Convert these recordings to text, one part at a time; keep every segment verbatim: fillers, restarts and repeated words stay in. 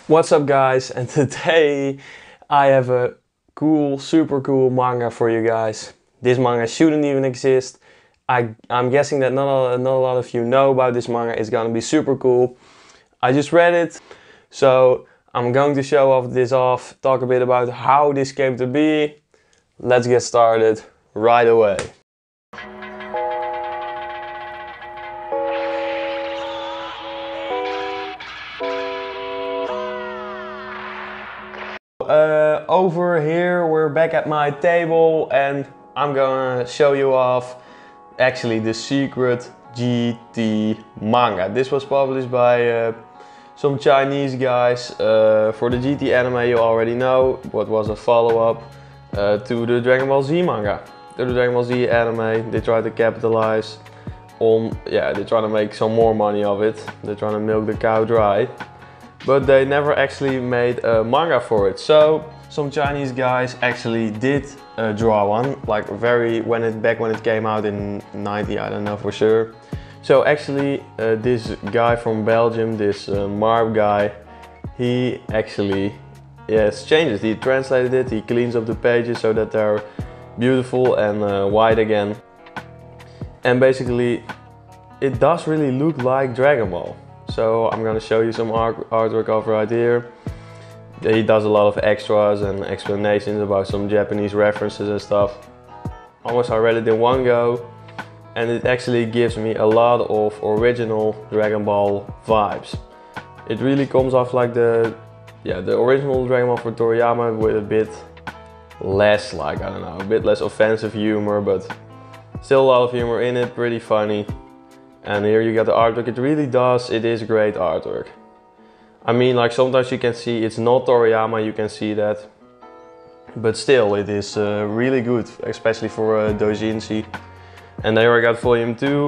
What's up guys, and today I have a cool, super cool manga for you guys. This manga shouldn't even exist. I, I'm guessing that not a, not a lot of you know about this manga. It's gonna be super cool. I just read it, so I'm going to show off this off, talk a bit about how this came to be. Let's get started right away. Uh, over here we're back at my table and I'm gonna show you off actually the Secret G T manga. This was published by uh, some Chinese guys. Uh, for the G T anime you already know what was a follow-up uh, to the Dragon Ball Z manga. To the Dragon Ball Z anime, they tried to capitalize on, yeah, they're trying to make some more money of it. They're trying to milk the cow dry. But they never actually made a manga for it. So some Chinese guys actually did uh, draw one, like very when it back when it came out in ninety, I don't know for sure. So actually uh, this guy from Belgium, this uh, Marb guy, he actually yes changes. He translated it. He cleans up the pages so that they're beautiful and uh, white again. And basically, it does really look like Dragon Ball. So I'm gonna show you some art artwork over right here. He does a lot of extras and explanations about some Japanese references and stuff. Almost I read it in one go, and it actually gives me a lot of original Dragon Ball vibes. It really comes off like the, yeah, the original Dragon Ball for Toriyama with a bit less, like, I don't know, a bit less offensive humor, but still a lot of humor in it, pretty funny. And here you got the artwork. It really does, it is great artwork. I mean, like sometimes you can see it's not Toriyama, you can see that. But still, it is uh, really good, especially for uh, doujinshi. And there I got volume two.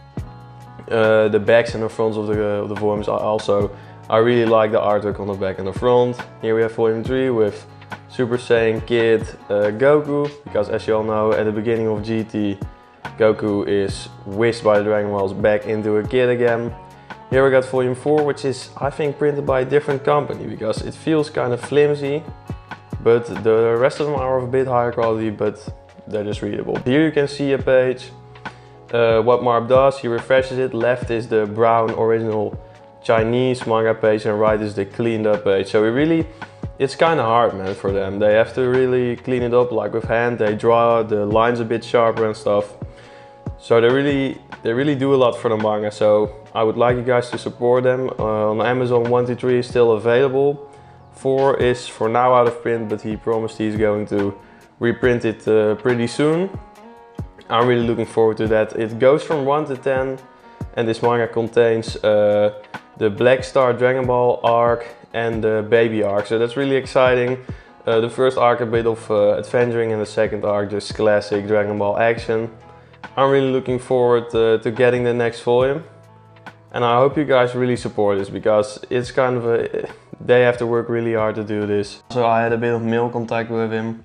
Uh, the backs and the fronts of the, uh, of the volumes are also, I really like the artwork on the back and the front. Here we have volume three with Super Saiyan Kid uh, Goku. Because as you all know, at the beginning of G T, Goku is whisked by the Dragon Balls back into a kid again. Here we got volume four, which is I think printed by a different company because it feels kind of flimsy, but the rest of them are of a bit higher quality, but they're just readable. Here you can see a page, uh, what Marb does, he refreshes it. Left is the brown original Chinese manga page and right is the cleaned up page. So we really, it's kind of hard, man, for them. They have to really clean it up like with hand. They draw the lines a bit sharper and stuff. So they really, they really do a lot for the manga. So I would like you guys to support them. Uh, on Amazon, one two three is still available. four is for now out of print, but he promised he's going to reprint it uh, pretty soon. I'm really looking forward to that. It goes from one to ten, and this manga contains uh, the Black Star Dragon Ball arc and the Baby arc. So that's really exciting. Uh, the first arc a bit of uh, adventuring, and the second arc just classic Dragon Ball action. I'm really looking forward uh, to getting the next volume, and I hope you guys really support this because it's kind of a, they have to work really hard to do this. So I had a bit of mail contact with him.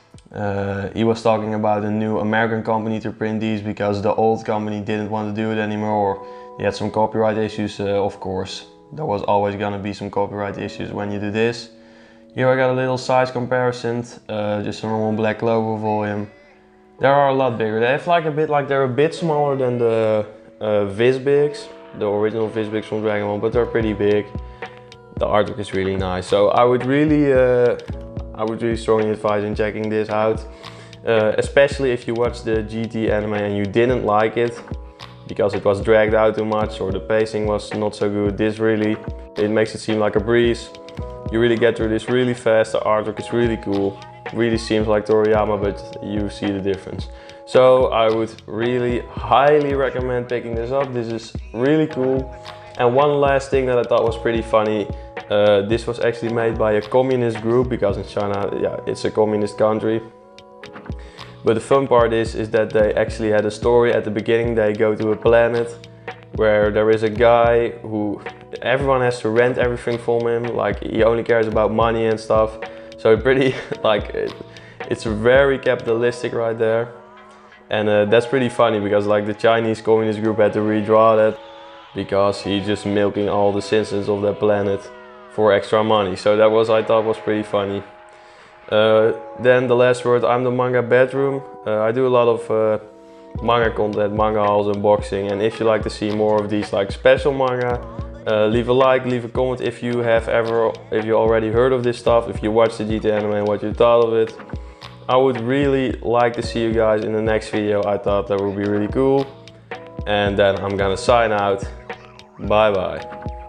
Uh, he was talking about a new American company to print these because the old company didn't want to do it anymore. They had some copyright issues, uh, of course. There was always gonna be some copyright issues when you do this. Here I got a little size comparison, uh, just a normal Black Clover volume. They are a lot bigger. They have like a bit like they're a bit smaller than the uh, Vizbigs, the original Vizbigs from Dragon Ball, but they're pretty big. The artwork is really nice. So I would really, uh, I would really strongly advise in checking this out, uh, especially if you watch the G T anime and you didn't like it because it was dragged out too much or the pacing was not so good. This really, it makes it seem like a breeze. You really get through this really fast. The artwork is really cool. Really seems like Toriyama, but you see the difference. So I would really highly recommend picking this up. This is really cool. And one last thing that I thought was pretty funny. Uh, this was actually made by a communist group because in China, yeah, it's a communist country. But the fun part is, is that they actually had a story at the beginning. They go to a planet where there is a guy who everyone has to rent everything from him. Like he only cares about money and stuff. So pretty, like, it, it's very capitalistic right there. And uh, that's pretty funny because like the Chinese communist group had to redraw that because he's just milking all the citizens of that planet for extra money. So that was, I thought, was pretty funny. Uh, then the last word, I'm the manga bedroom. Uh, I do a lot of uh, manga content, manga hauls, unboxing, and if you like to see more of these like special manga, uh, leave a like, leave a comment if you have ever, if you already heard of this stuff, if you watched the G T anime and what you thought of it. I would really like to see you guys in the next video. I thought that would be really cool. And then I'm gonna sign out. Bye bye.